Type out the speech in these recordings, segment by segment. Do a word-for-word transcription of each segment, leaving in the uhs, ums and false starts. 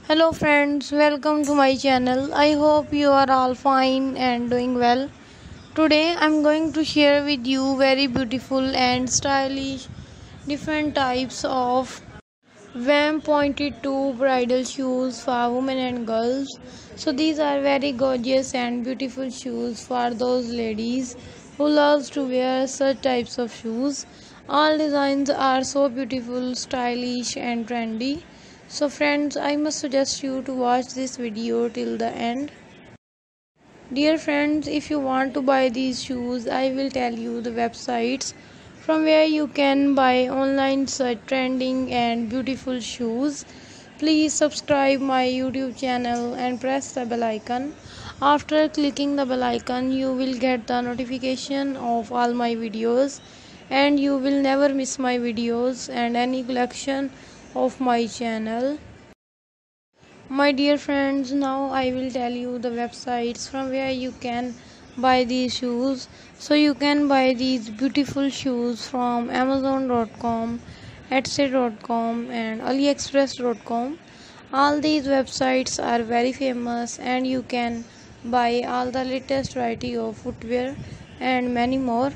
Hello friends, welcome to my channel. I hope you are all fine and doing well. Today I'm going to share with you very beautiful and stylish different types of Vamp pointed to bridal shoes for women and girls. So these are very gorgeous and beautiful shoes for those ladies who loves to wear such types of shoes. All designs are so beautiful, stylish and trendy. So friends, I must suggest you to watch this video till the end. Dear friends, if you want to buy these shoes, I will tell you the websites from where you can buy online such trending and beautiful shoes. Please subscribe my YouTube channel and press the bell icon. After clicking the bell icon, you will get the notification of all my videos and you will never miss my videos and any collection of my channel. My dear friends, now I will tell you the websites from where you can buy these shoes. So you can buy these beautiful shoes from amazon dot com, etsy dot com and aliexpress dot com. All these websites are very famous and you can buy all the latest variety of footwear and many more.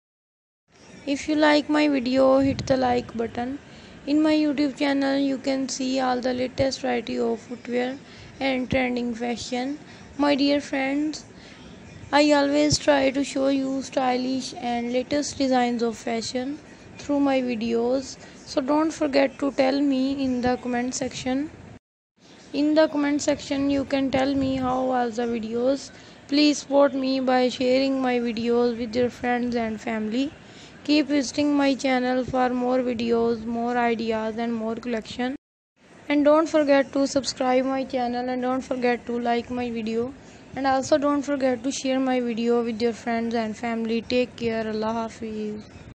If you like my video, hit the like button. In my YouTube channel, you can see all the latest variety of footwear and trending fashion. My dear friends, I always try to show you stylish and latest designs of fashion through my videos. So don't forget to tell me in the comment section. In the comment section, you can tell me how was the videos. Please support me by sharing my videos with your friends and family. Keep visiting my channel for more videos, more ideas and more collection. And don't forget to subscribe my channel and don't forget to like my video. And also don't forget to share my video with your friends and family. Take care. Allah Hafiz.